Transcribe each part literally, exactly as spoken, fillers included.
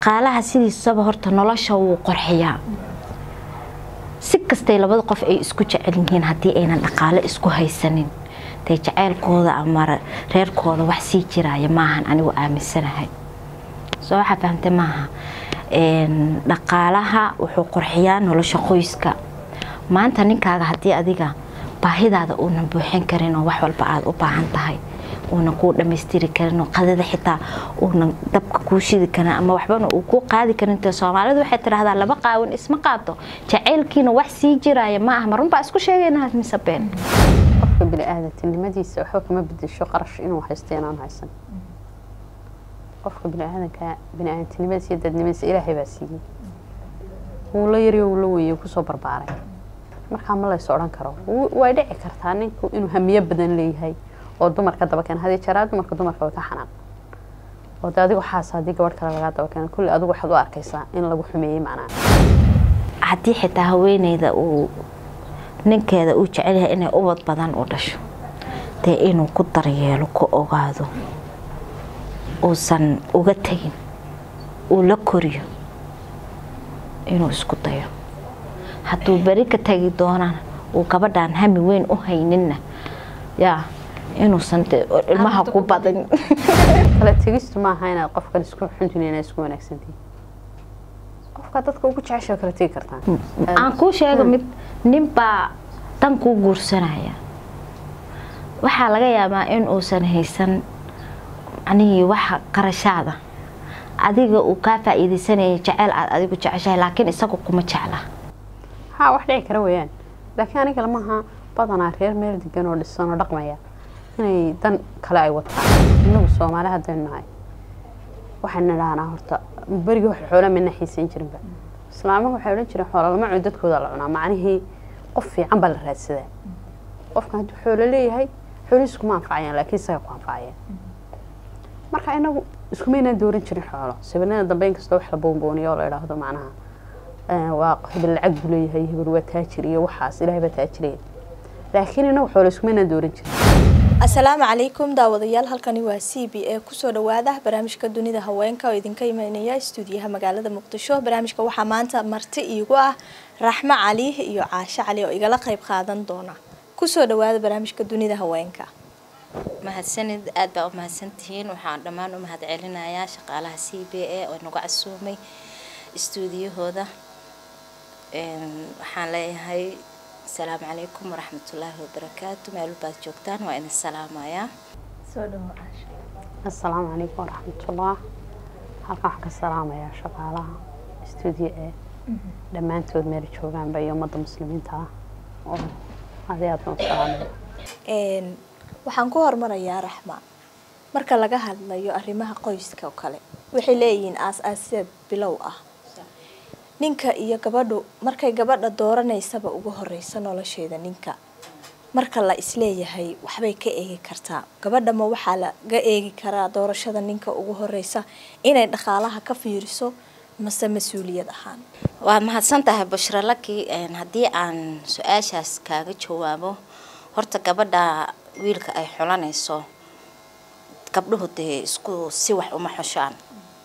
dhaqaalaha sidiisaba horta nolosha wuu qorxiyaa si kastay labada qof ay isku jecel yihiin haddii aynan dhaqaale isku haysanin tay jaceylkooda ama reerkooda wax sii jiraya maahan anigu aaminsanahay soo waxa fahamtay maaha een dhaqaalaha wuxuu qorxiyaa nolosha qoyska maanta ninkaaga haddii adiga baahidaada uu buuxin karin oo wax walba aad u baahan tahay una ku dhameystiri karin oo qadada xitaa una dabka ku shidi karin ama waxbana uu ku qaadi karin ta Soomaalidu waxay tiraahdaa laba qaawan isma qaato jaceylkiina wax sii jiraya ma aha marun baa isku sheegayna mise been qofka bini'aadantinimadiisa waxa kama bedesho qarash inuu haysto inaan haysan qofka bini'aadanka bini'aadantinimadiisa iyo dadnimadiisa Ilaahay baa siiyay uu la yari uu la weeyo ku soo barbaaray marka ma la soo oran karo way dhici kartaa ninku inuu hamiye badan leeyahay oo dumarka daba kan hadii jaraad marka dumarka way ka xanaaq oo adigu xaasadii gabadh kale laga daba kan kulli adigu waxaad u arkaysaa in lagu xumeeyay macnaa hadii xitaa haweeneyda uu ninkeeda uu jecel yahay inay ubad badan u dhasho taa inuu ku daryeelo ku ogaado oo san uga tagin oo la koriyo inuu isku dayo hadduu bari ka tagi doonaan oo gabadhan hami weyn u hayninna yaa inuu sante ilmaha ku badan kala tagistu ma aha inaad qofkan isku xuntinayna isku wanaagsantii qofka dadka ugu jecesha kala tagi kartaa aan ku sheego mid ninba tan ku guursanaya waxa laga yaabaa in uu san haysan aniga waxa qarashaada adiga uu ka faa'iideysanay jacayl aad adigu jeceshahay laakiin isagu kuma jecla ha wax dhici kara weeyaan laakiin aniga lama aha badana reer meel degan oo dhisan oo dhaqmaya inay dan kale ay wataan inagu Soomaali hadaan nahay waxaan niraanaa horta bariga wax xoolo min xiisan jirin ba islaamaha waxay oran jireen xoolo lama cun dadkooda la cunaa macnaheedu qof fiican bal raadsadaa qofka haduu xoolo leeyahay xoolihiisu ma anfacayaan laakiin say ku anfacayaan marka inagu isku meena dooran jirin xoolo sababna dambe inkastoo wax la boonbooniyo la yiraahdo macnaha ee waa qofka lacag u leeyahay hebel waa taajir iyo waxaas Ilaahay ba taajirey laakiin inagu xoolo isku meena dooran jirin السلام عليكم داوديال halkani waa C B A ku soo dhawaada barnaamijka dunida haweenka oo idinka imaanaya stuudiyaha magaalada Muqdisho barnaamijka waxa maanta marti iigu ah Raxma Cali iyo Caasha Cali oo igala qayb qaadan doona ku soo dhawaada barnaamijka dunida haweenka mahadsanid aad baa u mahadsantihiin waxaan dhamaan u mahad celinayaa shaqaalaha C B A oo nagu casuumay stuudiyahooda een waxaan leeyahay السلام عليكم ورحمة الله وبركاته مالو بعد جوكتان وإن السلام يا سودو عاشا السلام عليكم ورحمة الله halka wax ka salaamaya shaqaalaha studio ee dhamaantood meel joogan bay umada muslimiinta oo adeed oo salaamay een waxaan ku hormarayaa Raxma marka laga hadlayo arrimaha qoyska oo kale waxay leeyihiin aas-aasiyad bilow ah ninka iyo gabadhu markay gabadha dooraneysaba ugu horeysa nolosheeda ninka marka la isleeyahay waxbay ka eegi kartaa gabadha ma waxa laga eegi karaa doorashada ninka ugu horeysa inay dhaqaalaha ka fiiriso mase mas'uuliyad ahaan waa mahadsantahay Bushra laki hadii aan su'aashaas kaaga jawaabo horta gabadha wiilka ay xulanayso gabdhuhu de isku si wax uma xushaan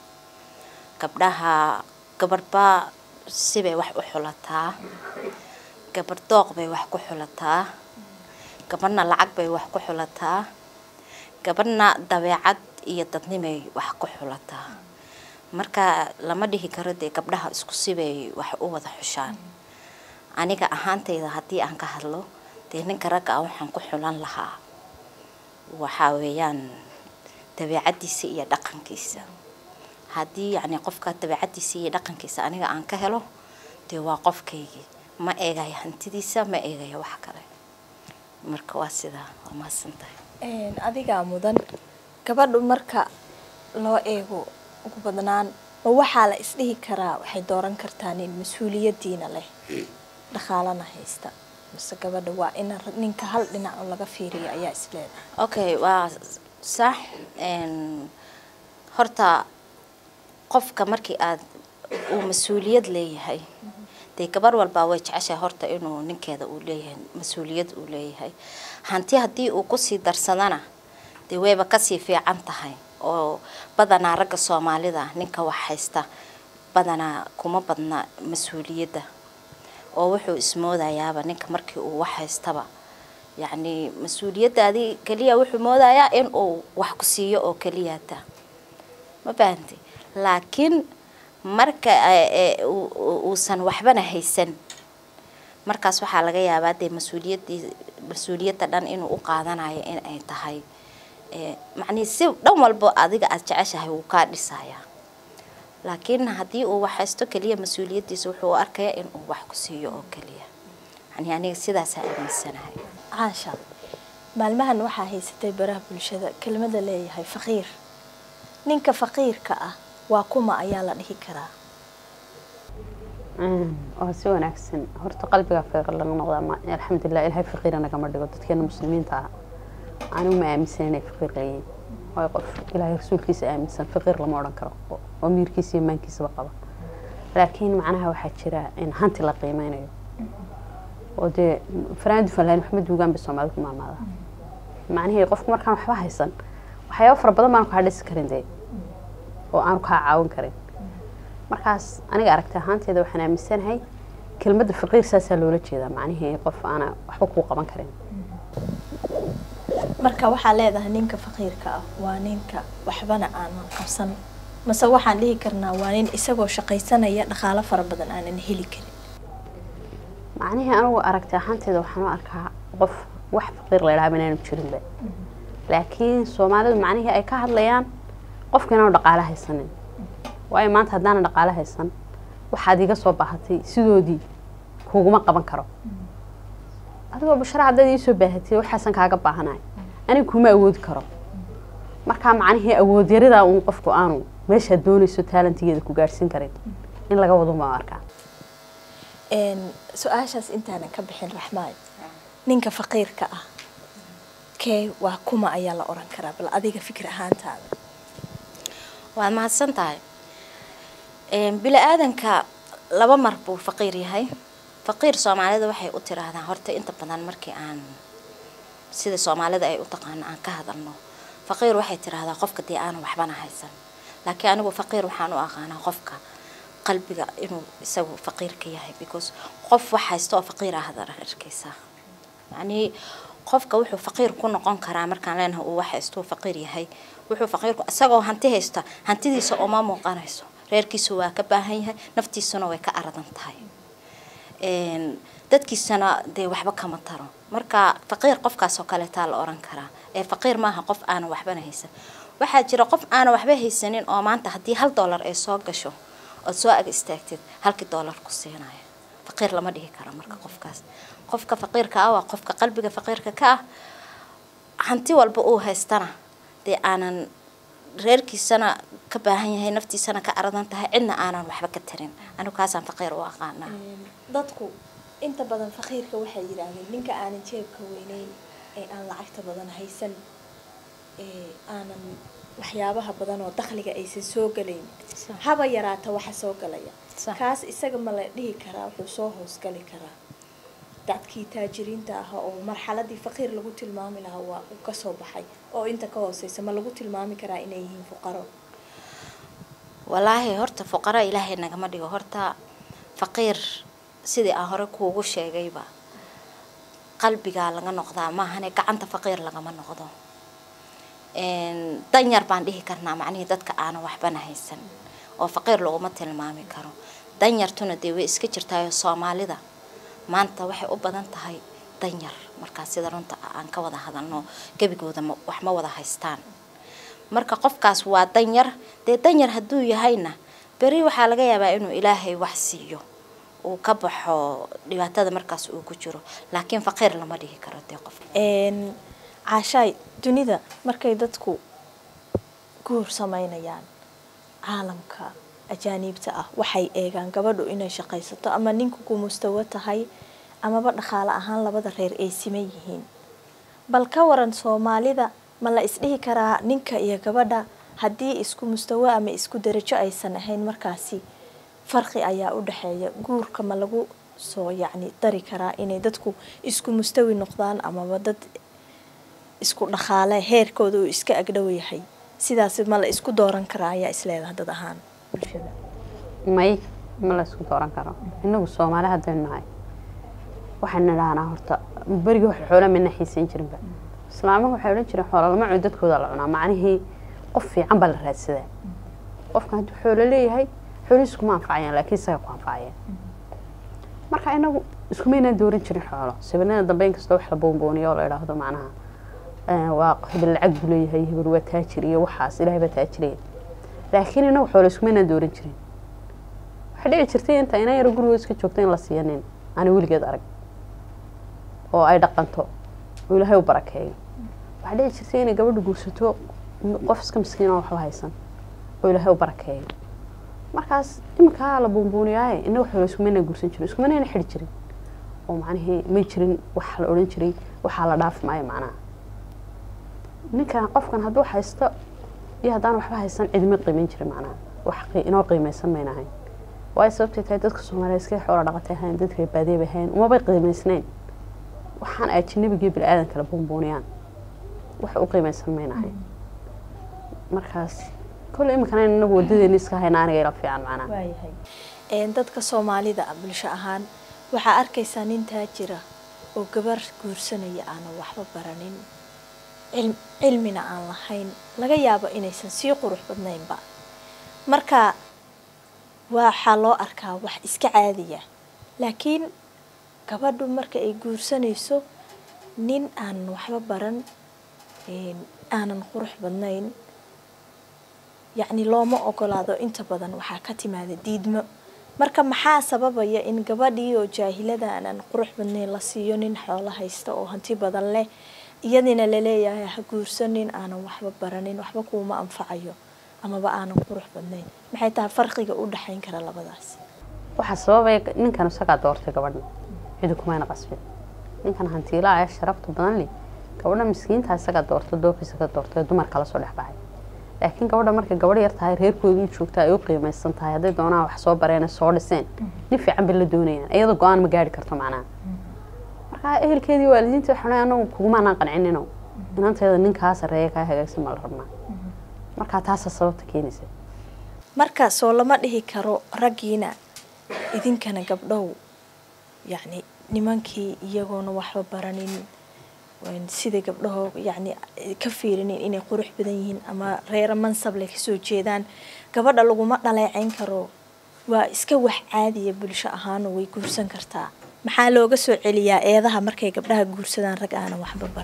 gabdhaha gabarba sibay wax u xulataa gabar dooq bay wax ku xulataa gabarna lacag bay wax ku xulataa gabarna dabeecad iyo dadnimay wax ku xulataa marka lama dhihi karo de gabdhaha isku sibay wax u wada xushaan aniga ahaantayda hadii aan ka hadlo de ninka ragga waxaan ku xulan lahaa waxa weeyaan dabeecadiisa iyo dhaqankiisa hadii yani qofka dabeecadiisa iyo dhaqankiisa aniga aan ka helo de waa qofkaygi ma eegay hantidiisa ma eegay wax kale marka waa sida waa maasantahay een adiga mudan gabadhu marka loo eego ugu badnaan oo waxa la isdhihi karaa waxay dooran kartaa nin mas'uuliyadiina leh dhaqaalana haysta mise gabadhu waa in ninka hal dhinac laga fiiriyo ayaa isleedahay okay waa sax een horta qofka markii aad uu mas'uuliyad leeyahay de gabar walba way jeceshay horta inuu ninkeeda uu leeyahay mas'uuliyad uu leeyahay hanti hadii uu ku sii darsadana de wayba ka sii fiican tahay oo badanaa ragga Soomaalida ninka wax haysta badanaa kuma badna mas'uuliyadda oo wuxuu ismoodayaaba ninka markii uu wax haystaba يعني مسؤولية هذه كلية وحمودة يا إن أو وحكسية أو كلياتا ما بانتي لكن مركا وسن وحبنا هيسن مركز وحال جاية بعد مسؤولية مسؤولية تدان إنه أقعدنا هي إن أي تهاي معني سو دوم البو أديك أتعشى هي وقاد لسايا لكن هذه هو حسته كلية مسؤولية تسوحه أركيا إن أو وحكسية أو كلية يعني يعني سيدا سائر من السنة هاي عاشا maalmahan waxaa haysatay baraha bulshada kelmadda leeyahay faqiir ninka faqiirka ah waa kuma ayaa la dhihi karaa een oo si wanaagsan horta qalbiga faqiir laga noqdaa ma alxamdulillah ilaahay faqiir anaga ma dhigo dadkeena muslimiinta ah anigu ma aaminsanay faqiir leeyahay way qof ilaahay rasuulkiisa aaminsan faqiir lama oran karo oo miirkiisa iyo maankiisa qaba laakiin macnaha waxaa jira in hanti la qiimeynayo ودي فرند فلان محمد وجنب الصومال كمان ماذا معناه هي قف مركان وحبا هيسن وحياة فربنا ما نكون حدث كرين ده وأنا كعاون كرين مركز أنا قرأت هانت هذا وحنا مسين هاي كلمة الفقير ساسلولة كذا معناه هي قف أنا حقوق ما كرين مركا وحا leedahay ninka faqiirka ah waa ninka waxbana aan qabsan mase waxaan dhihi karnaa waa nin isagoo shaqaysanaya dhaqaale fara badan aan heli karin معناه أنا وأركت حنتي ذو حنا أركها قف واحد فقير لا يلعبنا نبشرين به لكن سومالي معناه أي كهر ليان قف كنا ندق على هاي السنة وأي ما أنت هدانا ندق على هاي السنة وحد يقص صباحتي سودي هو ما قبل كرو هذا هو بشرع عدد يسوي بهتي وحسن كعقب هناي أنا كم أود كرو مركا معناه أود يريد أن قف كأنو مش هدوني سو تالنتي يدك وجالسين كريم إن لقوا ما أركع إن سؤالش أنت أنا كبحين رحماي نينك فقير كأ كي وكما أيلا أوران كرا بل أديك فكرة هان تال وما سنتاي إن بلا آدم ك لبا مربو فقيري هاي فقير Soomaalida waxay u tiraahdaa horta inta badan markii aan sida Soomaalida ay u taqaan aan ka hadalno faqir waxay tiraahdaa qofka dii aan waxbana haysan laakiin anigu faqir waxaan u aqaanaa qofka qalbiga inuu isagu faqir ka yahay because qof wax haysto oo faqir ah hadar arkaysa yani qofka wuxuu faqir ku noqon karaa markaan leenahay uu wax haysto faqir yahay wuxuu faqir ku asagoo hanti haysta hantidiisa oo ma muuqanayso reerkiisu waa ka baahan yahay naftiisuna way ka aradan tahay een dadkiisana de waxba kama taro marka faqir qofkaas oo kale taa la oran karaa ee faqir maaha qof aan waxba haysan waxa jira qof aan waxba haysanin oo maanta hadii hal dollar ay soo gasho oo soo ag istaagtid halkii dollar ku siinaya faqir lama dhihi karo marka qofkaas qofka faqirka ah waa qofka qalbiga faqirka ka ah hanti walba uu haystana de aanan reerkiisana ka baahan yahay naftiisana ka aradan tahay cidna aanan waxba ka tarin anu kaasaan faqir u aqaana dadku inta badan faqirka waxay yiraahdeen ninka aanan jeebka weynayn ee aan lacagta badan haysan ee aanan waxyaabaha badan oo dakhliga aysan soo galeyn haba yaraata waxa soo galaya kaas isaga ma la dhihi karaa wuxuu soo hoos gali karaa dadkii taajiriinta ah oo marxaladii faqir lagu tilmaami lahaa waa uu ka soo baxay oo inta ka hooseysa ma lagu tilmaami karaa inay yihiin fuqaro walaahi horta fuqara ilaahay nagama dhigo horta faqir sidii aan hore kuugu sheegayba qalbiga laga noqdaa ma ahane gacanta faqir lagama noqdo een danyar baan dhihi karnaa macnaheedu dadka aan waxba haysan oo faqir looma tilmaami karo danyartuna de way iska jirtaa Soomaalida maanta waxay u badan tahay danyar marka sida runta aan ka wada hadalno gabigooda wax ma wada haystaan marka qofkaas waa danyar de danyar haduu yahayna bari waxa laga yaabaa inuu Ilaahay wax siiyo oo ka baxo dhibaatada markaas uu ku jiro laakiin faqir lama dhihi karo de qof een caashay dunida markay dadku guur sameynayaan caalamka ajaanibta ah waxay eegaan gabadhu inay shaqaysato ama ninku ku mustawa tahay ama ba dhaqaale ahaan labada reer ay siman yihiin bal ka waran Soomaalida ma la isdhihi karaa ninka iyo gabadha hadii isku mustawa ama isku darajo aysan ahayn markaasi farqi ayaa u dhaxeeya guurka ma lagu soo yacni dari karaa inay dadku isku mustawi noqdaan ama dad isku dhaqaale heerkooda uu iska agdhow yahay sidaas ma la isku dooran karaa ayaa isleedahay dad ahaan bulshada may ma la isku dooran karo inagu Soomaali hadaynu nahay waxaan nidhahnaa horta bariga wax xoolo mina xiisan jirinba islaamaha waxay oran jireen xoolo lama cuno dadkooda la cunaa macnihii qof fiican baa la raadsadaa qofka hadduu xoolo leeyahay xoolihiisu ma anfacayaan laakiin isaga ku anfacayaan marka inagu isku meena dooran jirin xoolo sabanada dambe in kasta wax la boonbooniyo la yiraahdo macnaha waa hebel lacag buu leeyahay hebel waa taajir iyo waxaas ilaahay baa taajireen laakiin inagu xoolo isku meena dooran jirin waxa dhici jirtay inta inay yar guriga iska joogto in la siiyanin ani wiligeed arag oo ay dhaqanto oo ilaahay u barakeeyo waxa dhici jirtay inay gabadhu guursato qof iska miskiin oo waxba haysan oo ilaahay u barakeeyo markaas imka la boonbooniyaay inagu xoolo isku meena guursan jirin isku meena xidhi jirin oo macnaheedu ma jirin wax la oran jiray waxa la dhaaf maayo macnaha ninka qofkan hadduu haysto iyo haddaan waxba haysan cidma qiimeyn jirin macnaha wax inoo qiimeysan maynahay way sababtay tahay dadka Soomaaliyeed iska xoolo dhaqatay ahaan dadka baadiye ahaan uma bay qiimeysnayn waxaan ajnabiga bil aadan kala boonbooniyaan wax u qiimeysan maynahay markaas kulli imkana inagu wadadeena iska hayna aniga ila fiican macnaha waayahay een dadka Soomaalida bulsho ahaan waxa arkaysaa nin taajira oo gabar guursanaya aan waxba baranin cilmina aan lahayn laga yaabo inaysan sii qurux badnaynba marka waxa loo arkaa wax iska caadiya laakiin gabadhu marka ay guursanayso nin aan waxba baran een aanan qurux badnayn yacni looma ogolaado inta badan waxa ka timaada diidmo marka maxaa sababaya in gabadhii oo jaahilada aan qurux badnayn la siiyo nin xoolo haysta oo hanti badan leh iyadina la leeyahay ha guursanin aan waxba baranin waxba kuma anfacayo ama ba aan qurux badnayn maxay tahay farqiga u dhaxayn kara labadaas waxa sababay ninkan isaga doortay gabadha cid kuma ayna qasbin ninkan hantiila ay sharafta badan leh gabadha miskiinta isaga doortay doorkiisa ka doortay dumar kala soo dhaxbay laakiin gabadha marka gabadh yar tahay reerkoodu joogta ay u qiimeysan tahay haday doonaan wax soo bareen soo dhiseen nin fiican bil la doonayaan iyada go'aan ma gaari karto macnaha marka ehelkeedii waalidiinta waxaan anagu kuma aan qancinino inanteeda ninkaas reeyay ka hagaagsan ma la rabnaa marka taas sababta keenaysa marka soo lama dhihi karo ragiina idinkana gabdhow yani nimankii iyagoona waxba baranin وين سيدي قبله يعني كفيرين إني قروح بدينين أما غير منصب لك سوتشيدان قبل اللي ما طلع عين كرو وإسكوح عادي بالشأهان ويكورسن كرتا محلو قصو عليا إيضاها مركي قبلها قورسدان رجعنا وحب برا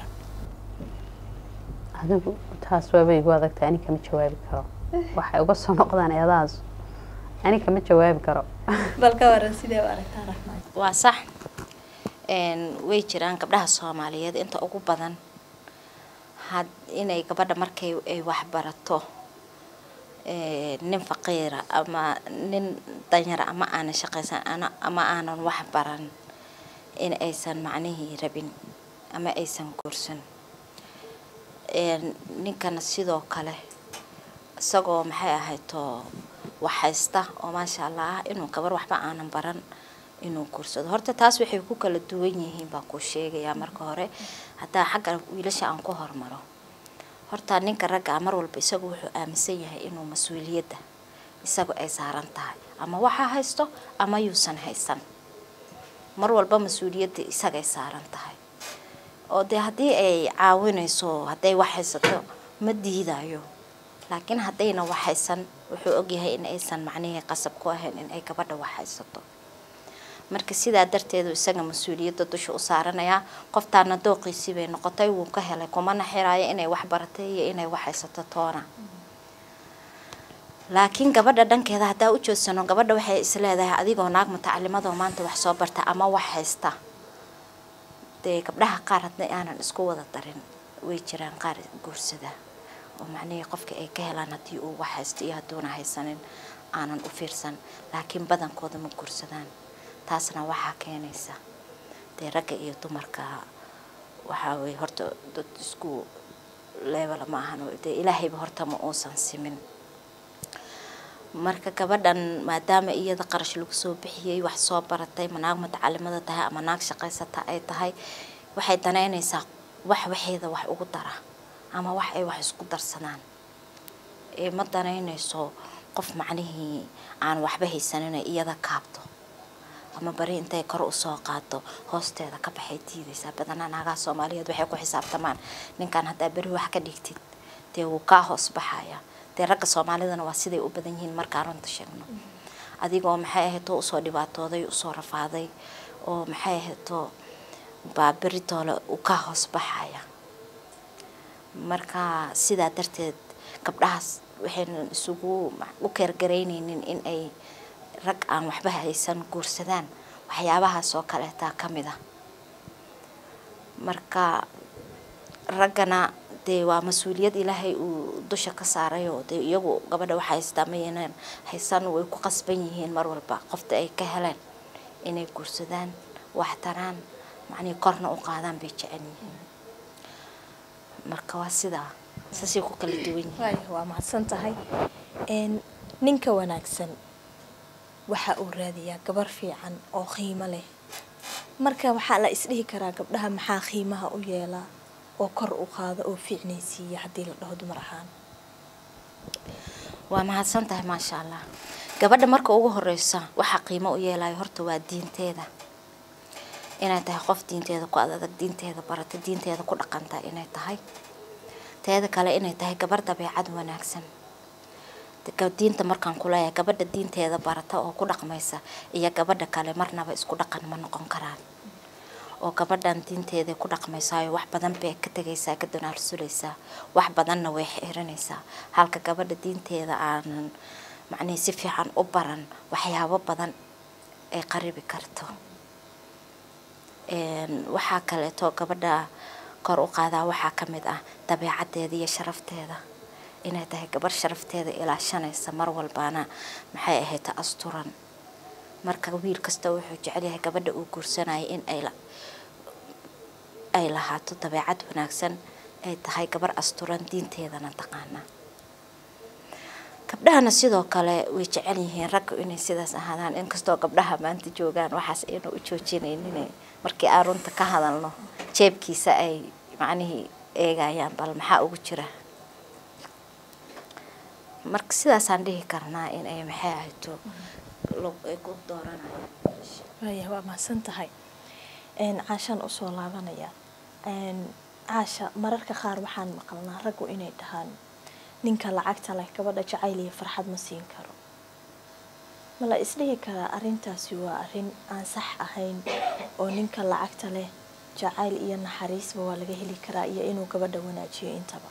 هذا تاسوا بيجوا هذا تاني كم جواب كرو وحي وقصو نقدان إيضاز يعني كم جواب كرو بالكورن سيدي وارك تعرف معي وصح een way jiraan gabdhaha Soomaaliyeed inta ugu badan had inay gabadha markay ay wax barato ee nin faqiir ama nin danyar ama aan shaqaysan ana ama aanan wax baran in aysan macnaheedu rabin ama aysan kursan een ninkana sidoo kale isagoo maxay ahayto wax haysta oo ma sha Allah inuu gabar waxba aanan baran inuu kursado horta taas waxay ku kala duwan yihiin baa ku sheegaya marka hore hadaa xagga wiilasha aan ku hormaro horta ninka ragga mar walba isagu wuxuu aaminsan yahay inuu mas'uuliyadda isagu ay saaran tahay ama waxa haysto ama yuusan haysan mar walba mas'uuliyadda isaga ay saaran tahay oo de hadii ay caawinayso haday wax haysato ma diidayo laakiin hadayna wax haysan wuxuu og yahay in aysan macnaheedu qasab ku ahayn in ay gabadha wax haysato marka sida darteedu isaga mas'uuliyadda dusha u saaranaya qoftaana dooqiisi bay noqotay uu ka helay kuma naxiraaya inay wax baratay iyo inay wax haysato toona laakiin gabadha dhankeeda hadaa u joodsano gabadha waxay isleedahay adigoo naag mutacallimada maanta wax soo barta ama wax haysta de gabdhaha qaar hadna aanan isku wada darin way jiraan qaar guursada oo macnaheedu qofka ay ka helaan hadii uu wax haysto iyo hadoona haysanin aanan u fiirsan laakiin badankooda ma guursadaan taasna waxa keenaysa de ragga iyo dumarka waxa way horta dad isku level ma ahan de ilaahay ba horta ma uusan simin marka gabadhan maadaama iyada qarash lagu soo bixiyay wax soo baratay manaag mutacallimada tahay ama naag shaqaysata ay tahay waxay danaynaysaa wax waxeeda wax ugu dara ama wax ay wax isku darsanaan ee ma danaynayso qof macnihii aan waxba haysanin iyada kaabto ama bari intay kor u soo qaato hoosteeda ka baxay diidaysa badanaa naagaha Soomaaliyeed waxay ku xisaabtamaan ninkan hadda bari wax ka dhigtid dee uu ka hoos baxaya dee ragga Soomaalidana waa siday u badan yihiin marka runta sheegno adigoo maxay ahayd oo soo dhibaatooday u soo rafaaday oo maxay ahayd oo baabiritoola u ka hoos baxaya marka sida darteed gabdhahaas waxayna isugu u keergareynaynin in ay rag aan waxba haysan guursadaan waxyaabahaas oo kale taa kamid ah marka ragana dee waa mas'uuliyad Ilaahay uu dusha ka saaray oo dee iyagu gabadha waxa haystamayeen haysan way ku qasban yihiin mar walba qofta ay ka heleen inay guursadaan wax taraan macni korna u qaadaan bay jecel yihiin marka waa sida sasi ku kala duwan yihiin waa mahadsan tahay een ninka wanaagsan waxa uu raadiyaa gabar fiican oo qiimo leh marka waxa la isdhihi karaa gabdhaha maxaa qiimaha u yeelaa oo kor u qaado oo fiicnaysiiya hadii la dhaho dumar ahaan waa mahadsan tahay ma sha Allah gabadha marka ugu horeysa waxa qiimo u yeelay horta waa diinteeda inay tahay qof diinteeda ku adag diinteeda barata diinteeda ku dhaqanta inay tahay teeda kale inay tahay gabar dabeecad wanaagsan diinta markaan ku leeyahay gabadha diinteeda barata oo ku dhaqmaysa iyo gabadha kale marnaba isku dhaqan ma noqon karaan oo gabadhan diinteeda ku dhaqmaysa wax badan bay ka tagaysaa ka doonaalsulaysaa wax badanna way xiranaysaa halka gabadha diinteeda aan macnii si fiican u baran waxyaabo badan ay qaribi karto een waxa kale to gabadha kor u qaada waxa kamid ah dabeecadeeda iyo sharafteeda inay tahay gabar sharafteeda ilaashanaysa mar walbaana maxay ahayd asturan marka wiil kasta wuxuu jecel yahay gabadha uu guursanay in ay la ay lahaato dabeecad wanaagsan ay tahay gabar asturan diinteedana taqaana gabdhahana sidoo kale way jecel yihiin rag inay sidaas ahaadaan in kasto gabdhaha maanta joogaan waxaas inuu u joojinaynin markii aarunta ka hadalno jeebkiisa ay macnaheedu eegayaan bal maxaa ugu jira marka sidaas aan dhihi karnaa in ay maxay ahayto loo ay ku dooranayaan way waa mahadsan tahay een caashan u soo laabanaya een caasha mararka qaar waxaan maqalnaa rag inay dhahaan ninka lacagta leh gabadha jacayl iyo farxad ma siin karo ma la isdhihi karaa arintaasi waa arin aan sax ahayn oo ninka lacagta leh jacayl iyo naxariisba waa laga heli karaa iyo inuu gabadha wanaajiyo intaba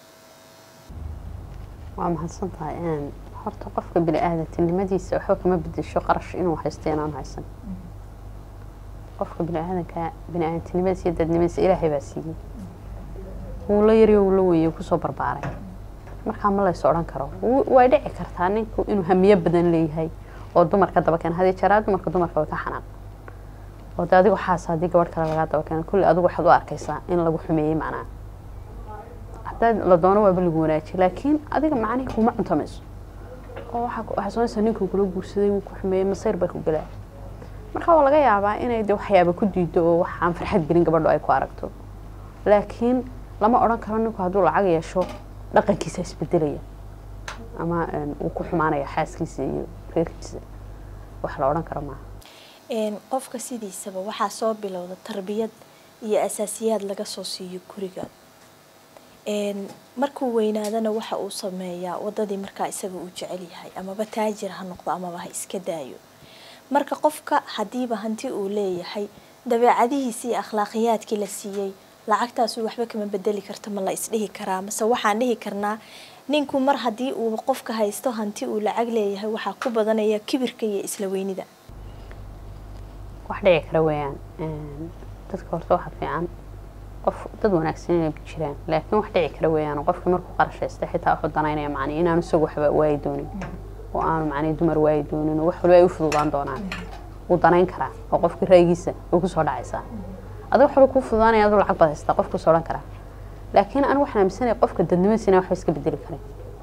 waa mahadsan tahay een horta qofka bini'aadantinimadiisa waxa kama bedesho qarash inuu haysto inaan haysan qofka bini'aadanka bini'aadantinimadiisa dadnimadiisa Ilaahay baa siiyay uu la yariyo uu la weeyo ku soo barbaaray marka ma la soo oran karo way dhici kartaa ninku inuu hamiyo badan leeyahay oo dumarka daba kan hadii jaraad dumarka dumarka way ka xanaan oo daadi waxa saadi gabadh kale laga daba kan kulli adigu waxaad u arkaysaa in lagu xumeeyay macnaa haddii la doono waa bil wanaaji laakiin adiga macnaheedu kuma cuntamayso oo waxa waxa soo insan ninku kula guursaday uu ku xumeeyay masayr bay ku galaa marka waa laga yaabaa inay de waxyaabo ku diido oo wax aan farxad gelin gabadho ay ku aragto laakiin lama oran karo ninku hadduu lacag yeesho dhaqankiisa isbedelaya ama uu ku xumaanayo xaaskiisa iyo reerkiisa wax la oran karo ma een qofka sidiisaba waxa soo bilowda tarbiyad iyo asaasiyaad laga soo siiyo guriga een markuu weynaadana waxa uu sameeyaa wadadii marka isaga uu jecel yahay ama ba taajir ha noqdo ama ba iska daayo marka qofka hadiiba hanti uu leeyahay dabeecadihiisa iyo akhlaaqiyadkii la siiyay lacagtaas waxba kama bedeli karto ma la isdhihi karaa mise waxaan dhihi karnaa ninku mar hadii uu qofka haysto hanti uu lacag leeyahay waxa ku badanaya kibirka iyo isla weynida wax dhici kara weeyaan een dadka horta waxa fiican qof dad wanaagsan inay jiraan laakiin wax dhici kara weeyaan qofka markuu qarashaysto xitaa wuxuu danaynaya macna inaan isagu waxba waay doonin oo aan macna dumar waay doonin wax walba ay u fududaan doonaan uu danayn kara oo qofka raayigiisa uu ku soo dhacaysa adiga waxa ku fududaanaya adoo lacag badaysta qofka soo dhan kara laakiin aan waxna aaminsanay qofka dadnimadiisa wax iska bedeli karin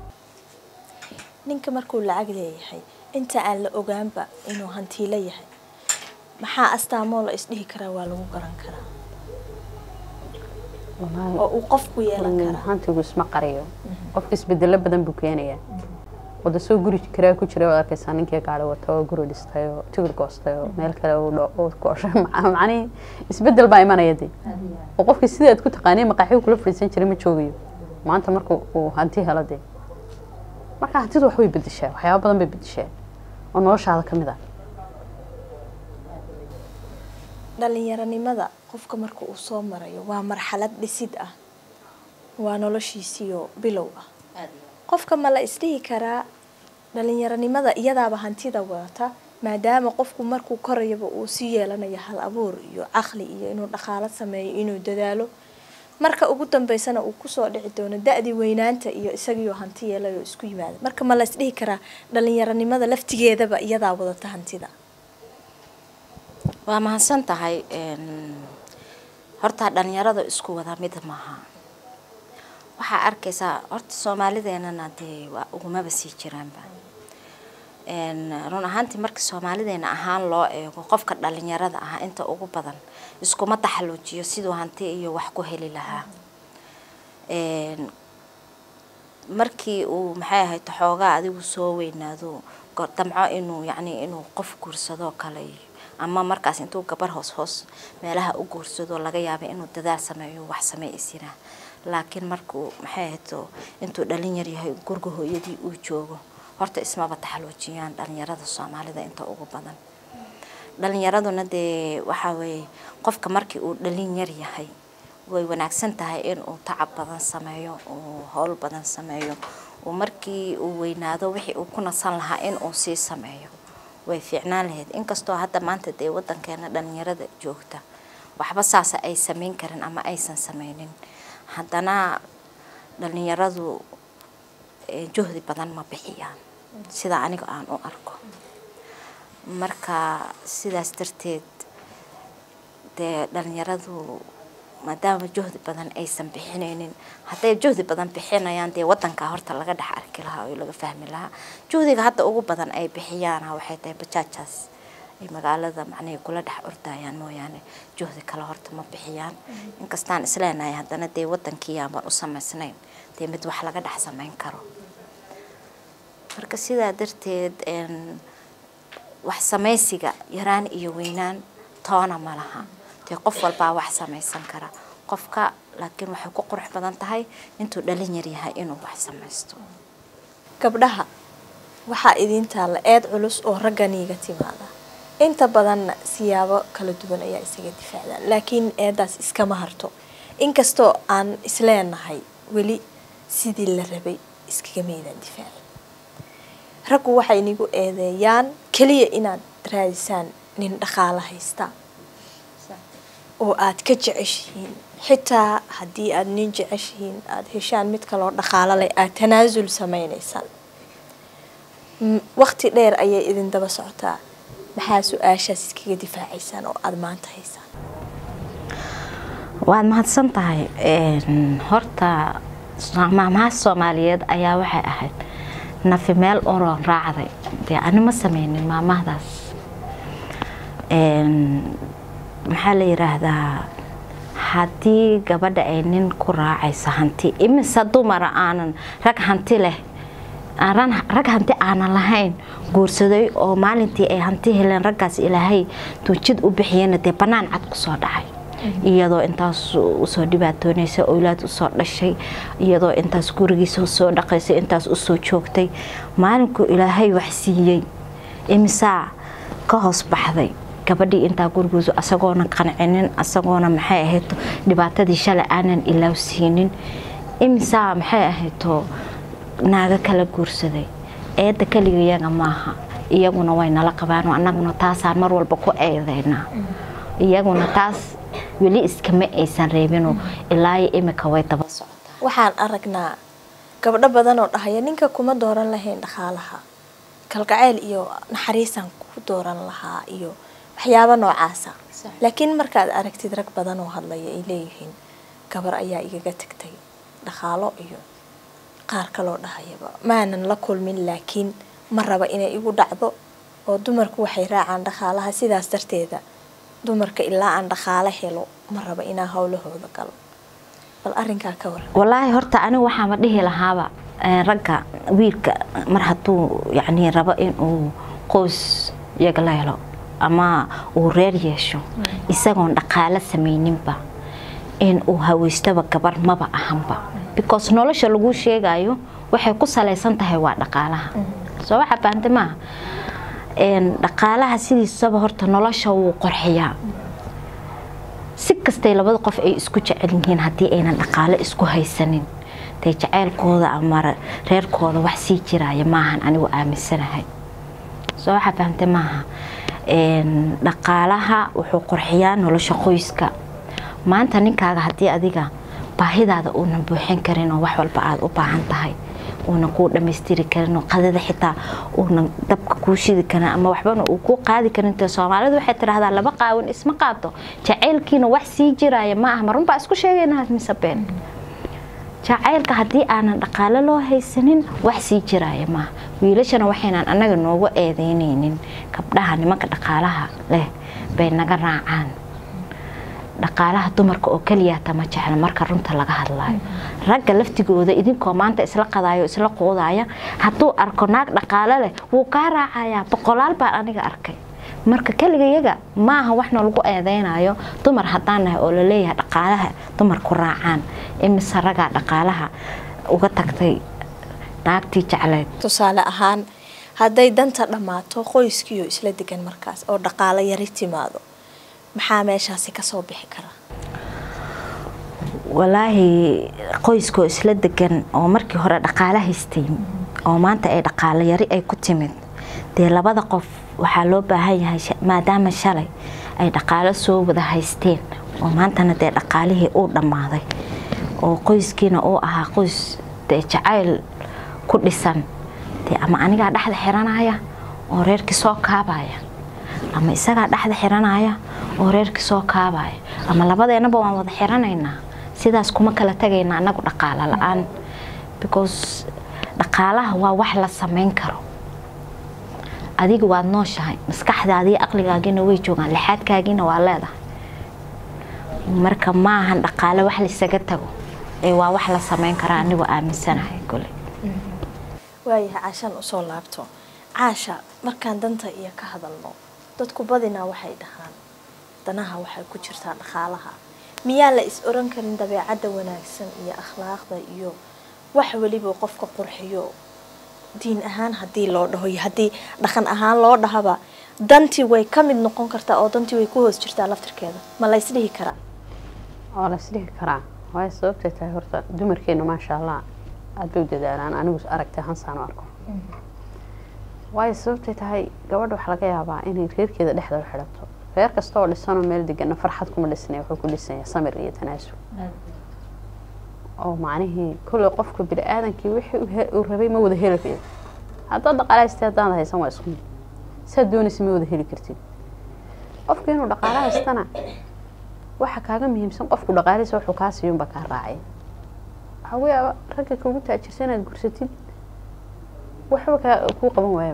ninka markuu lacag leeyahay inta aan la ogaanba inuu hanti leeyahay maxaa astaamo la isdhihi karaa waa lagu garan karaa oo uu qofku yeelan karo hantigu isma qariyo qofka isbedel badan buu keenayaa wada soo guri kara ku jira oo arkaysan ninkii gaadhay wato oo guri dhistay oo tigir goostay oo meel kale uu dhaco ku shay macni isbedel baa imanayay oo qofka sideed ku taqaanay maqaaxi kula fariisan jiray ma joogayo maanta markuu uu hanti heladay marka hantidu wax way bedeshaa waxyaabo badan bay bedeshaa oo noloshaada kamid ah dhalinyaranimada qofka marka uu soo marayo waa marxalad dhisid ah waa noloshiisiyo bilow ah qofka ma la isdhihi karaa dhalinyaranimada iyadaaba hantida wadata maadaama qofku markuu korayaba uu si yeelanayo hal abuur iyo aqli iyo inuu dhaqaale sameeyo inuu dadaalo marka ugu dambeysana uu kusoo dhici doono da'di weynaanta iyo isagiyo hanti yeelayo isku yimaado marka ma la isdhihi karaa dhalinyaranimada laftigeedaba iyadaa wadata hantida waa mahadsan tahay horta dhalinyarada isku wada mid maaha waxaa arkaysaa horta Soomaalideena dee waa ugumaba sii jiraanba run ahaantii markii Soomaalideena ahaan loo eego qofka dhalinyarada ah inta ugu badan iskuma taxaluujiyo sidoo hanti iyo wax ku heli lahaa markii uu maxay ahayd xoogaa adigu soo weynaado damco inuu yacni inuu qof guursado kale ama markaas intuu gabar hoos hoos meelaha u guursado laga yaabo inuu dadaal sameeyo wax sameeyisina laakiin markuu maxay ahayd intuu dhalinyar yahay gurga hooyadii uu joogo horta ismaba taxaluujiyaan dhalinyarada Soomaalida inta ugu badan dhalinyaraduna dee waxa weey qofka markii uu dhalinyar yahay way wanaagsan tahay in uu tacab badan sameeyo oo hawl badan sameeyo oo markii uu weynaado wixii uu ku nasan lahaa in uu sii sameeyo way fiicnaan lahayd inkastoo hadda maanta dee wadankeena dhalinyarada joogta waxba saas ay sameyn karin ama aysan sameynin haddana dhalinyaradu juhdi badan ma bixiyaan sida aniga aan u arko marka sidaas darteed dee dhalinyaradu maadaama juhdi badan aysan bixinaynin hadday juhdi badan bixinayaan dee wadanka horta laga dhex arki lahaa oo laga fahmi lahaa juhdiga hadda ugu badan ay bixiyaan waxay tahay bajaajas ay magaalada macnay kula dhex ordayaan mooyaane juhdi kale horta ma bixiyaan inkastaan isleenahay haddana dee wadankii aan u samaysnayn dee mid wax laga dhex sameyn karo marka sidaa darteed wax samaysiga yaraan iyo weynaan toona ma laha dee qof walba wax samaysan kara qofka laakiin waxay ku qurux badan tahay intuu dhalinyar yahay inuu wax samaysto gabdhaha waxa idin taala eed culus oo ragganiga timaada inta badan siyaabo kala duwan ayaa isaga difaacdaan laakiin eedaas iska ma harto inkastoo aan isleenahay weli sidii la rabay iskaga meedan difaac raggu waxay inigu eedeeyaan kaliya inaad raadisaan nin dhaqaale haysta oo aad ka jeceshiin xitaa haddii aad nin jeceshiin aad heshaan mid kale oo dhaqaale leh aad tanaasul sameynaysan waqti dheer ayay idin daba socotaa maxaa su'aashaas iskaga difaacaysaan oo aad maanta haysaan waad mahadsan tahay horta maamaha Soomaaliyeed ayaa waxay ahayd nafi meel oron raacday dee anima sameynin maamahdaas maxaa la yiraahdaa haddii gabadha ay nin ku raacayso hanti imise dumar aanan rag hanti leh aan rag hanti aanan lahayn guursaday oo maalintii ay hanti heleen raggaas ilaahay tuujid u bixiyeen dee banaan cad ku soo dhacay iyadoo intaas u soo dhibaatoonaysa awlaad u soo dhashay iyadoo intaas gurigiisa soo dhaqaysay intaas u soo joogtay maalinku ilaahay wax siiyay imisa ka hoos baxday gabadhii inta gurigiisu asagoona qancinin asagoona maxay ahayd dhibaatadii shalay aanan ilaawsiinin imisa maxay ahayd naaga kala guursaday eeda kaligeeyaga maaha iyaguna way nala qabaan annaguna taasaan mar walba ku eedeynaa iyaguna taas weli iskama aysan reebino ilaa imika way daba socotaa waxaan aragnaa gabdho badan oo dhahaya ninka kuma dooran lahayn dhaqaalaha kalgacayl iyo naxariisan ku dooran lahaa iyo waxyaabo noocaas ah laakiin markaad aragtid rag badan oo hadlaya ay leeyihiin gabar ayaa igaga tagtay dhaqaalo iyo qaar kale oo dhahayaba maanan la kulmin laakiin ma raba inay igu dhacdo oo dumarku waxay raacaan dhaqaalaha sidaas darteeda dumarka ilaa aan dhaqaale helo ma raba inaa hawlahooda galo bal arrinkaa ka waran. wallaahi horta anigu waxaa ma dhihi lahaaba ragga wiilka mar hadduu yacni rabo inuu qoys iyaga la helo ama uu reer yeesho isagoon dhaqaale samayninba in uu haweystaba gabar maba ahanba because nolosha lagu sheegayo waxay ku salaysan tahay waa dhaqaalaha soo waxa fahamtay maaha een dhaqaalaha sidiisaba horta nolosha wuu qorxiyaa si kastay labada qof ay isku jecel yihiin haddii aynan dhaqaale isku haysanin tay jaceylkooda ama reerkooda wax sii jiraya maahan anigu aaminsanahay soo waxa fahamtay maaha een dhaqaalaha wuxuu qorxiyaa nolosha qoyska maanta ninkaaga haddii adiga baahidaada uunan buuxin karin oo wax walba aad u baahan tahay uunan kuu dhammaystiri karin oo qadada xitaa uunan dabka kuu shidi karin ama waxbana uu kuu qaadi karin ta Soomaalidu waxay tiraahdaa laba qaawin isma qaato jaceylkiina wax sii jiraya ma aha marun baa isku sheegaynaa mise been jaceylka haddii aanan dhaqaale loo haysanin wax sii jiraya ma wiilashana waxaynan anaga noogu eedeynaynin gabdhaha nimanka dhaqaalaha leh bay naga raacaan dhaqaalaha dumarka oo kaliya tama jecel marka runta laga hadlayo ragga laftigooda idinkoo maanta isla qadaayo isla qoodaya hadduu arko naag dhaqaale leh wuu ka raacayaa boqolaal baan aniga arkay marka kaligayaga maaha wax noo lagu eedeynayo dumar haddaan nahay oo la leeyahay dhaqaalaha dumarku raacaan imise ragaa dhaqaalaha uga tagtay naagtii jecleed tusaale ahaan hadday danta dhammaato qoyskiiyo isla degan markaas oo dhaqaale yari timaado maxaa meeshaasi ka soo bixi kara wallaahi qoyskoo isla degan oo markii hore dhaqaale haystay oo maanta ay dhaqaale yari ay ku timid dee labada qof waxaa loo baahan yahay maadaama shalay ay dhaqaale soo wada haysteen oo maantana dee dhaqaalihii uu dhammaaday oo qoyskiina uu ahaa qoys dee jacayl ku dhisan dee ama anigaa dhexda xiranaya oo reerkii soo kaabaya ama isagaa dhexda xiranaya oo reerkii soo kaabaya ama labadeenaba waan wada xiranaynaa sidaas kuma kala tagaynaa anagu dhaqaale la'aan because dhaqaalaha waa wax la samayn karo adiga waad nooshahay maskaxdaadii aqligaagiina way joogaan lixaadkaagiina waa leedahay marka maahan dhaqaale wax lisaga tago ee waa wax la samayn karaa anigu aaminsanahay gole waayahay caashan usoo laabto caasha markaan danta iyo ka hadalno dadku badinaa waxay dhahaan danaha waxay ku jirtaa dhaqaalaha miyaa la is oran karin dabeecadda wanaagsan iyo akhlaaqda iyo wax waliba qofka qurxiyo diin ahaan haddii loo dhaho iyo haddii dhaqan ahaan loo dhahaba dantii way ka mid noqon kartaa oo dantii way ku hoos jirtaa laftirkeeda ma la isdhihi karaa oo la isdhihi karaa way sababtay tahay horta dumarkeena maasha Allah aad bay dadaalaan anigu aragtay hansaan arko way sababtay tahay gabadha waxa laga yaabaa inay reerkeeda dhexda u xirato reer kasta oo dhisan oo meel degan farxad kuma dhisnay wuxuu ku dhisan yahay samir iyo tanaasul oo macnaheedu kullu qofka bini aadankii wixii uu rabay ma wada heli karo hadda dhaqaalaystay hadaan haysan waa isku sad doonaysa ma wada heli kartid qofka inuu dhaqaalaystana waxa kaaga muhiimsan qofku dhaqaalihiisa wuxuu ka siiyo ba ka raacay waxa weeye ragga kugu taajirsan aad gursatid waxba ka ku qaban waayaba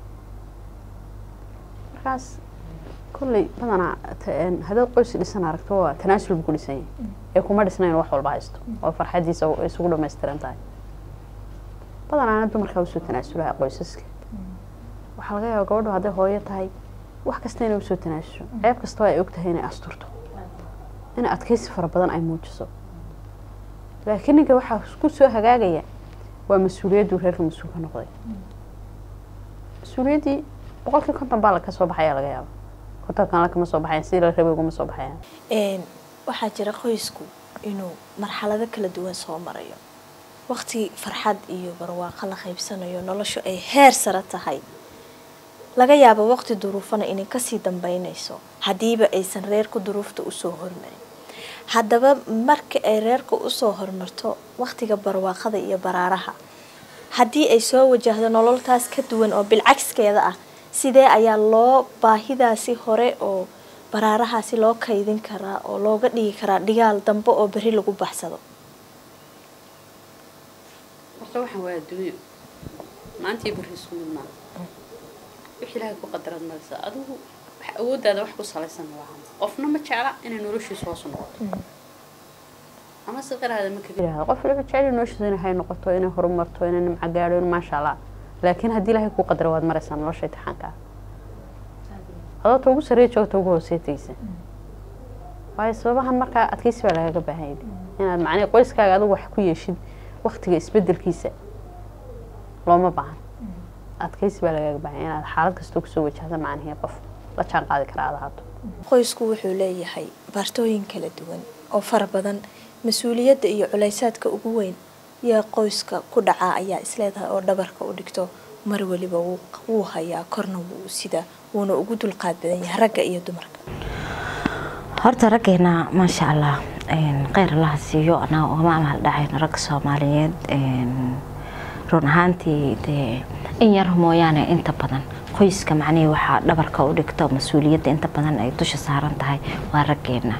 markaas kulli badana hada qoys dhisan aragto waa tanaasul ku dhisan ee kuma dhisnayn wax walba haysto oo farxadiisa isugu dhameystiran tahay badana dumarka u soo tanaasulaha qoysaska waxa laga yaabaa gabadhu haday hooyo tahay wax kasta inay u soo tanaasulo ceeb kasta ay og tahay inay asturto in adkaysi fara badan ay muujiso laakiin ninka waxa ku soo hagaagaya waa mas'uuliyadu reerka mas'uulka noqday mas'uuliyadii boqolkiiba konton baa ka soo baxaya laga yaabo konton kan kama soo baxayn si la rabay kuma soo baxayn een waxa jira qoysku inuu marxalado kala duwan soo marayo waqti farxad iyo barwaaqo la qaybsanayo noloshu ay heer sare tahay laga yaabo waqti duruufana inay ka sii dambeynayso hadiiba aysan reerku duruufta u soo hormarin haddaba marka ay reerku u soo hormarto waqtiga barwaaqada iyo baraaraha haddii ay soo wajahdo nololtaas ka duwan oo bilcagskeeda ah sidee ayaa loo baahidaasi hore oo baraarahaasi loo kaydin karaa oo looga dhigi karaa dhigaal dambe oo bari lagu baxsado horta waxa waa adduunyo maantii bari isku mid ma wixii ilaahay ku qadaran marsa adigu wax awoodada wax ku salaysan waa qofna ma jecla inay noloshiisa hoos u noqoto ama si qiraada ma kaliya qof wuxuu jecel inuu shaqeyn hay noqoto inay horumarto inay nimca gaadho ma sha Allah laakiin hadii Ilaahay ku qadaro waad maraysan nolosha imtixaanka hadda ugu sareeyo joogto ugu hooseetaysa way sababahan marka adkaysi baa laga baahan yahay inaad macna qoyskaaga adigu wax ku yeeshid waqtiga isbedelkiisa looma baahan adkaysi baa laga baahan inaad xaalad kasta ku soo wajahdo macnaheedu qof la jaan qaadi kara ahaato qoysku wuxuu leeyahay baartooyin kala duwan oo far badan mas'uuliyadda iyo culaysaadka ugu weyn ee qoyska ku dhaca ayaa isleedahay oo dhabarka u dhigto mar waliba uu hayaa korna uu sida uuna ugu dulqaad badan yahay ragga iyo dumarka horta raggeena ma sha Allah een qeyr Allah siiyo ana oo ma amal dhacayna rag Soomaaliyeed een run ahaantii in yar mooyaane inta badan qoyska macnaheedu waxa dhabarka u dhigto mas'uuliyadda inta badan ay dusha saaran tahay waa raggeena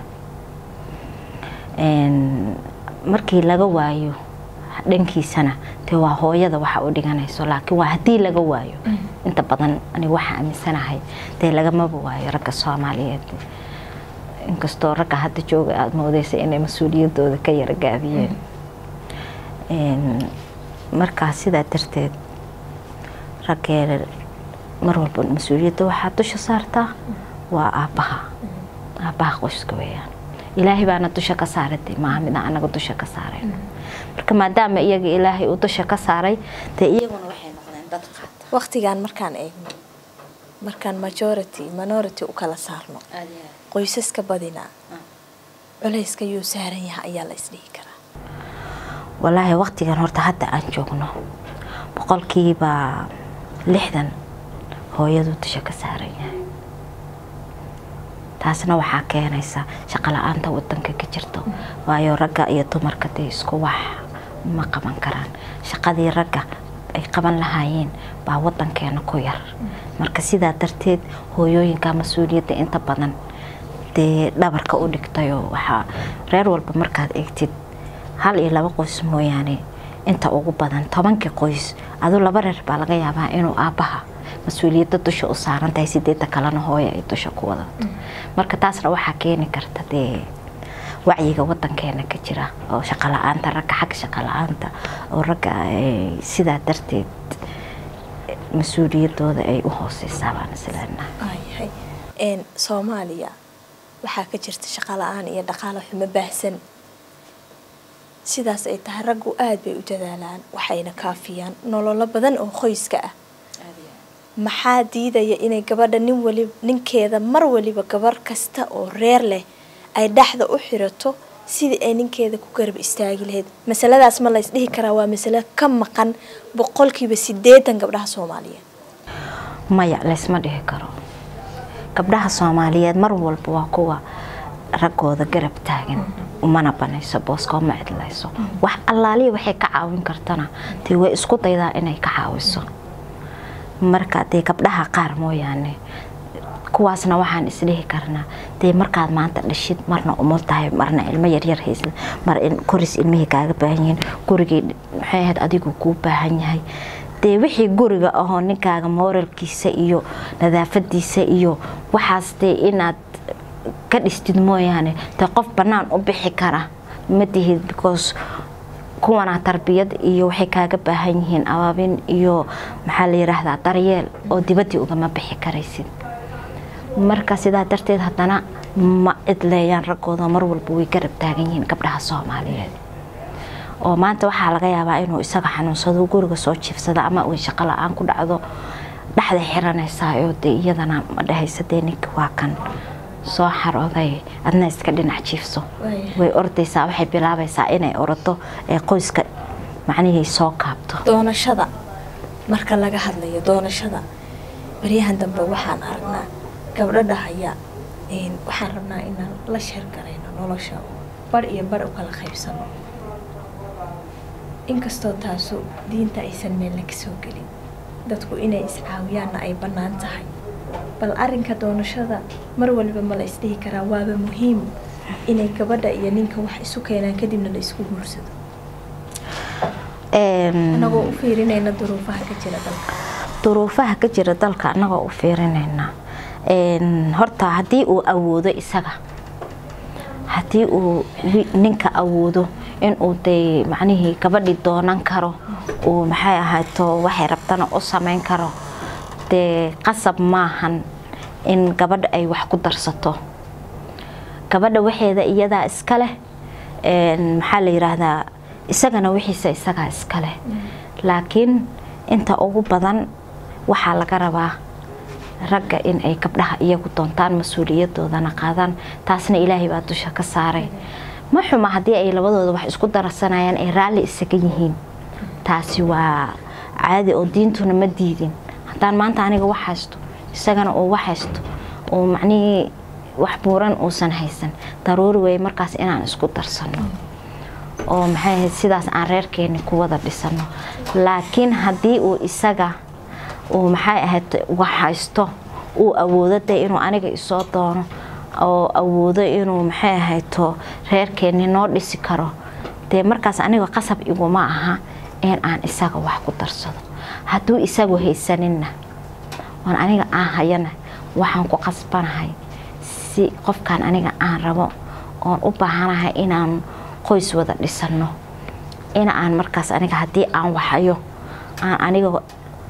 een markii laga waayo dhankiisana te waa hooyada waxa u dhiganayso laakiin waa hadii laga waayo inta badan ani waxa aaminsanahay te laga ma waayo ragga Soomaaliyeed inkastoo ragga hadda jooga aad moodaysa inay mas'uuliyadooda ka yar gaabiyeen een marka sida darteed raggeena mar walba mas'uuliyadda waxa dusha saartaa waa aabaha aabaha qoyska weeyaan Ilaahay baana dusha ka saaray ma mid anaga dusha ka saaray marka maadaama iyaga Ilaahay uu dusha ka saaray te iyaguna waxay noqdeen dad qaata waqtigan markaan eegno markaan majority minority u kala saarno qoysaska badina culayska uu saaran yahay ayaa la isdhihi karaa wallahi waqtigan horta hadda aan joogno boqolkiiba lixdan hooyadu dusha ka saaran yahay taasna waxa keenaysa shaqo la'aanta wadanka ka jirto waayo ragga iyo dumarka ay isku wax ma qaban karaan shaqadii ragga ay qaban lahaayeen baa wadankeena ku yar marka sidaa darteed hooyooyinka mas'uuliyadda inta badan de dhabarka u dhigtayo waxa reer walba markaad eegtid hal iyo laba qoys mooyaane inta ugu badan tobanka qoys adu laba reer baa laga yaabaa inuu aabaha mas'uuliyadda dusha u saaran tahay sideedda kalena hooyo ay dusha ku wadato marka taasna waxa keeni karta de wacyiga wadankeena ka jira oo shaqo la'aanta ragga xaq shaqo la'aanta oo ragga sida darteed mas'uuliyadooda ay u hooseysaa baan isleenahay een Soomaaliya waxa ka jirta shaqo la'aan iyo dhaqaale xumo baahsan sidaas ay tahay raggu aad bay u dadaalaan waxayna kaafiyaan nolol badan oo qoyska ah maxaa diidaya inay gabadha nin wali ninkeeda mar waliba gabar kasta oo reer leh ay dhaxda u xirato sidii ay ninkeeda ku garab istaagi lahayd masaladaas ma la isdhihi karaa waa mas'ala ka maqan boqolkiiba siddeetan gabdhaha Soomaaliyeed maya la isma dhihi karo gabdhaha Soomaaliyeed mar walba waa kuwa ragooda garab taagan umana banayso boosko ma cidlayso wax allaaliye waxay ka caawin kartana tii way isku daydaa inay ka caawiso marka de gabdhaha qaar mooyaane kuwaasna waxaan isdhihi karnaa de markaad maanta dhashid marna umul tahay marna ilmo yar yar haysid mar in koris ilmihi kaaga baahan yihiin gurigii maxay ahayd adigu ku baahan yahay de wixii guriga ahoo ninkaaga moralkiisa iyo nadaafadiisa iyo waxaas de inaad ka dhistid mooyaane de qof banaan u bixi kara ma tihid because kuwana tarbiyad iyo waxay kaaga baahan yihiin abaabin iyo maxaa la yiraahdaa daryeel oo dibadii uga ma bixi karaysid marka sidaa darteed hadana ma idleeyaan ragooda mar walba way garab taagan yihiin gabdhaha Soomaaliyeed oo maanta waxa laga yaabaa inuu isaga xanuunsado guriga soo jiifsada ama uu shaqo la'aan ku dhacdo dhaxda xiranaysa oo iyadana ma dhahaysadee ninka waa kan soo xarooday adna iska dhinac jiifso way ordaysaa waxay bilaabaysaa inay orato ee qoyska macnaheedu soo kaabto doonashada marka laga hadlayo doonashada bariyahan dambe waxaan aragnaa gabdho dhahaya in waxaan rabnaa inaan la shir garayno nolosha bar iyo bar u kala qaybsano inkastoo taasu diinta aysan meel ka soo gelin dadku inay iscaawiyaan ay banaan tahay bal arinka doonashada mar waliba ma la isdhihi karaa waaba muhiim inay gabadha iyo ninka wax isu keenaan kadibna la isku guursado een anagoo u fiirinayna duruufaha ka jira dalka duruufaha ka jira dalka anagoo u fiirinayna een horta hadii uu awoodo isaga haddii uu ninka awoodo in uu dee macnihii gabadhii doonan karo uu maxay ahayto waxay rabtana u samayn karo dee qasab maahan in gabadha ay wax ku darsato. gabadha waxeeda iyadaa iska leh maxaa la yiraahdaa isagana wixiisa isagaa iska leh laakiin inta ugu badan waxaa laga rabaa ragga in ay gabdhaha iyagu doontaan mas-uuliyadoodana qaadaan taasna ilaahay baa dusha ka saaray. ma xuma haddii ay labadooda wax isku darsanayaan ay raalli isaga yihiin taasi waa caadi oo diintuna ma diidin. haddaan maanta aniga wax haysto isagana uu wax haysto oo macnihii wax buuran uusan haysan daruuri weeye markaas inaan isku darsano oo maxay ahayd sidaas aan reerkeeni ku wada dhisano. laakiin haddii uu isaga uu maxay ahayd wax haysto uu awoodo dee inuu aniga isoo doono oo awoodo inuu maxay ahayto reerkeeni noo dhisi karo dee markaas aniga qasab iguma aha in aan isaga wax ku darsado. hadduu isagu haysaninna waan aniga aan hayana waxaan ku qasbanahay si qofkaan aniga aan rabo oon u baahanahay inaan qoys wada dhisano in aan markaas aniga haddii aan waxayo aan aniga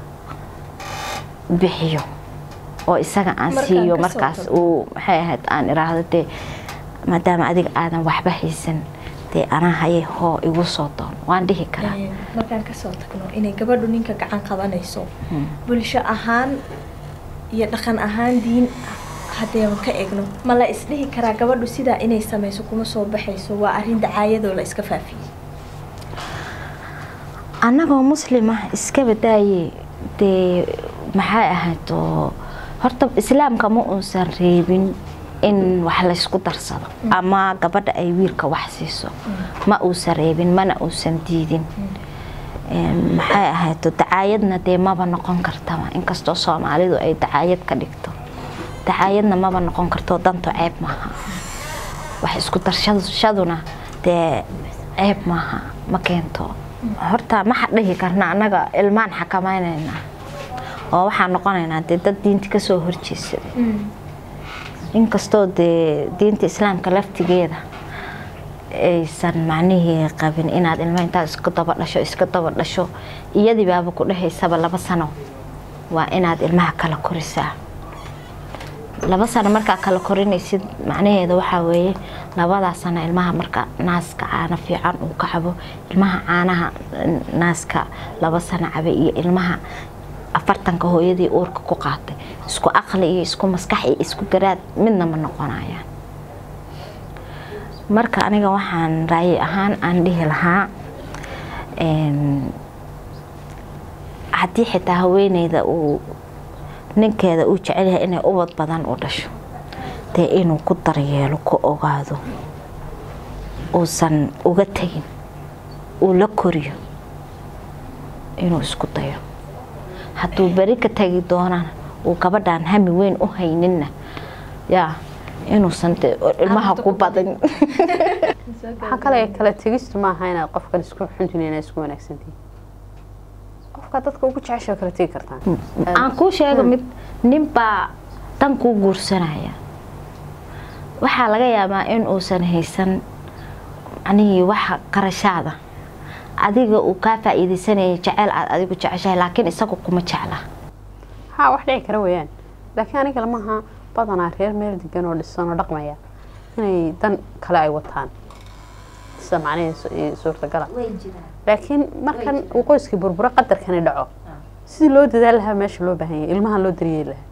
bixiyo oo isaga aan siiyo markaas uu maxay ahayd aan iraahdo dee maadaama adiga aadan waxba haysan dee anaa haye hoo igu soo doon waan dhihi karaa. markaan kasoo tagno inay gabadhu ninka gacan qabanayso bulsho ahaan iyo dhaqan ahaan diin haddeen ka eegno ma la isdhihi karaa gabadhu sidaa inay samayso kuma soo baxayso waa arrin dacaayadoo la iska faafiyey. annagoo muslima iska badaaye dee maxay ahayto horta islaamka ma uusan reebin in wax la isku darsado ama gabadha ay wiilka wax siiso ma uusan reebin mana uusan diidin. maxay ahayto dacaayadna dee maba noqon kartaba inkastoo Soomaalidu ay dacaayad ka dhigto dacaayadna maba noqon karto danto ceeb maaha wax isku darshaduna dee ceeb maaha ma keento. horta ma xadhihi karna anaga ilmaan xakameynayna oo waxaan noqonaynaa dee dad diinta ka soo horjeesaday inkastoo dee diinta islaamka laftigeeda aysan macnihii qabin inaad ilmo intaad isku daba dhasho iska daba dhasho iyadii baaba ku dhahaysaba laba sano waa inaad ilmaha kala korisaa. laba sano markaa kala korinaysid macnaheedu waxaa weeye labadaa sano ilmaha marka naaska caana fiican uu ka cabo ilmaha caanaha naaska laba sano cabe iyo ilmaha afartanka hooyadii uurka ku qaatay isku aqli iyo isku maskax iyo isku garaad midna ma noqonayaan. marka aniga waxaan raayi ahaan aan dhihi lahaa haddii xitaa haweeneyda uu ninkeeda uu jecel yahay inay ubad badan u dhasho dee inuu ku daryeelo ku ogaado uusan uga tagin uu la koriyo inuu isku dayo. hadduu beri ka tagi doonaan uu gabadhaan hami weyn u hayninna yaa inuusan ilmaha ku badan. waxaa kale kala tegistu maaha inaad qofkan isku xuntin inaad isku wanaagsantiin qofka dadka ugu jecesha kala tegi kartaan. aan kuu sheego mid ninbaa tan kuu guursanaya waxaa laga yaabaa in uusan haysan macnihii waxa qarashaada adiga uu kaa faa'iideysanaya jecel aad adigu jeceshahay laakiin isagu kuma jecla. haa wax dhici kara weeyaan laakiin aniga lamaha badanaa reer meel degan oo dhisan oo dhaqmaya inay dan kale ay wataan sida macnaheedu suurtagal ah laakiin markan uu qoyskii burbura qadarkani dhaco sidii loo dadaal lahaa meesha loo baahan yahay ilmahan loo daryeeli lahaa.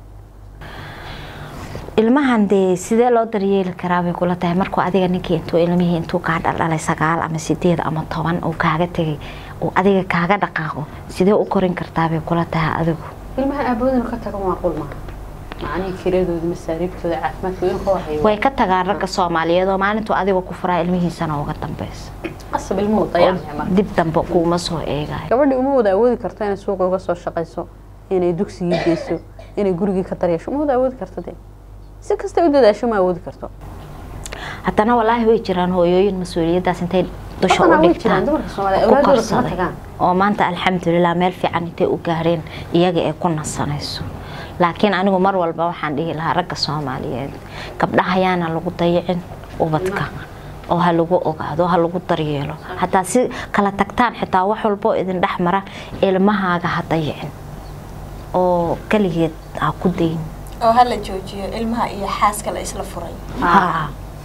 ilmahan dee sidee loo daryeeli karaa bay kula tahay markuu adiga ninkii intuu ilmihii intuu kaa dhaldhalay sagaal ama sideed ama toban uu kaaga tegay uu adiga kaaga dhaqaaqo sidee u korin kartaa bay kula tahay adigu. ilmaha aaboodana ka tago macquul maaha macnihii kiradooda masaariibtooda caafimaadkooda in kooxayo way ka tagaan ragga Soomaaliyeed oo maalintuu adiga ku furaa ilmihiisana uga dambaysa qasab ilmuhu dayacmay dib dambe kuma soo eegayo. gabadhi uma wada awoodi karto inay suuqa uga soo shaqayso inay dugsigii geyso inay gurigii ka daryeesho uma wada awoodi karto dee si kasta u dadaasho ma awoodi karto. haddana wallaahi way jiraan hooyooyin mas-uuliyaddaas intay dusha u dhigtaan oo maanta alxamdulilah meel fiican intay u gaareen iyaga ee ku nasanayso. laakiin anigu mar walba waxaan dhihi lahaa ragga Soomaaliyeed gabdhaha yaana lagu dayicin ubadka oo ha lagu ogaado ha lagu daryeelo hataa si kala tagtaan xitaa wax walbo idin dhaxmara ilmahaaga ha dayicin oo kaligeed ha ku deyn oo hala joojiyo ilmaha iyo xaaska la isla furay ha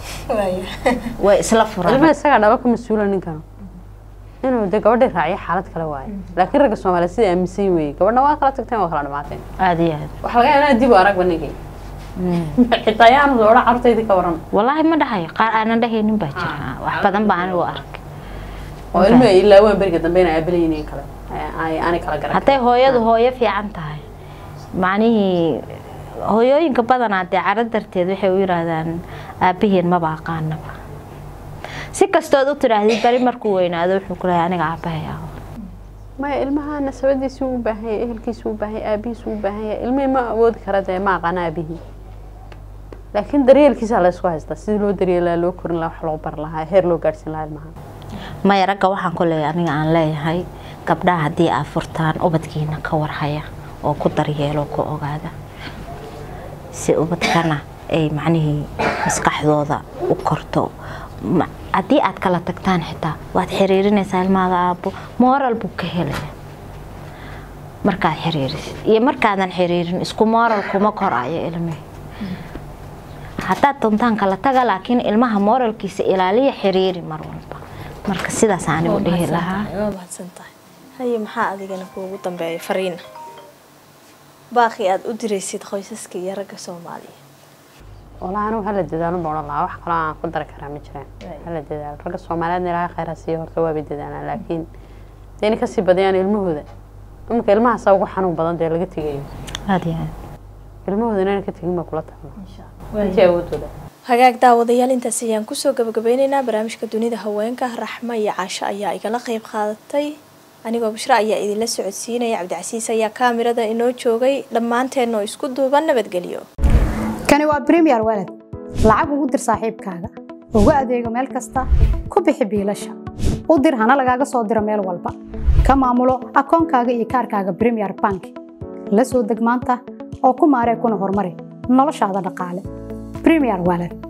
way isla furay ilmaha isaga dhaba ka mas'uulan ninkan inuu de gabadha raaciyo xaalad kale waay laakiin ragga Soomaaliyeed sida aaminsan way gabadha waa kala tagteen waa kala dhamaatay aad iyo aad waxa laga yaabaa dib u arag banigay xitaa yaan soo cartaydi ka waran wallahi ma dhahay qaar aanan dhahaynin baa jira wax badan baan u arkay oo ilmaha ilaa waan bariga dambeena aabalayeen kale ay aan kala garan haday hooyadu hooyo fiican tahay macnihi hooyooyinka badanaa de carad darteed waxay u yiraahdaan aabaheen ma baaqaanaba si kastood u tiraahday bari markuu weynaado wuxuu ku leeyahay aniga aabahay ما ilmaha nasabadiisu u baahan yahay ehelkiisu u baahan yahay aabihiisu u baahan yahay ilmaha ma awood kara de ma aqaan aabihi laakiin daryeelkiisa la isku haysta sidii loo daryeelaa loo korin lahaa wax loo bar lahaa heer loo gaarsin lahaa ilmaha ma yaraga waxaan ku leeyahay aniga aan leeyahay gabdhaha hadii ay furtaan ubadkiina ka warhaya oo ku daryeelo ku ogaada si ubadkana ay macnaheedu maskaxdooda u korto hadii aad kala tagtaan xitaa waad xiriirinaysaa ilmaaga aabo moral buu ka helaya markaad xiriirisid iyo markaadan xiriirin isku moral kuma korayo ilmaha hataa tontaan kala taga laakiin ilmaha moralkiisa ilaaliya xiriiri mar walba marka sidaas aan u dhihi lahaa waa mahadsantahay haye maxaa adigana kuugu dambeeyay fariin baaqi aad u diraysid qoysaska iyo ragga Soomaaliyeed والله أنا وهلا جدالون بقول الله واحد كلام كنت درك رامي جرين هلا جدال رجع الصوماليين نلاقي خير هسيه هرتوا بيدنا لكن تاني كسي بديان المهودة ممكن المها سووا حنون بدن ده لقيت جاي هذه المهودة أنا كنت جيم كلها إن شاء الله جاوبته ده hagaag daawadayaal intaas ayaan ku soo gabagabeynayna barnaamijka dunida haweenka Raxma iyo Caasha ayaa igala qayb qaadatay anigoo Bushra ayaa idin la socodsiinaya Cabdicasiis ayaa kaamirada inoo joogay dhamaanteena isku duuban nabadgeliyo kani waa Premier Wallet lacag ugu dir saaxiibkaaga ugu adeego meel kasta ku bixi biilasha u dir hana lagaaga soo diro meel walba ka maamulo akoonkaaga iyo kaarkaaga Premier Bank la soo deg maanta oo ku maaree kuna horumari noloshaada dhaqaale Premier Wallet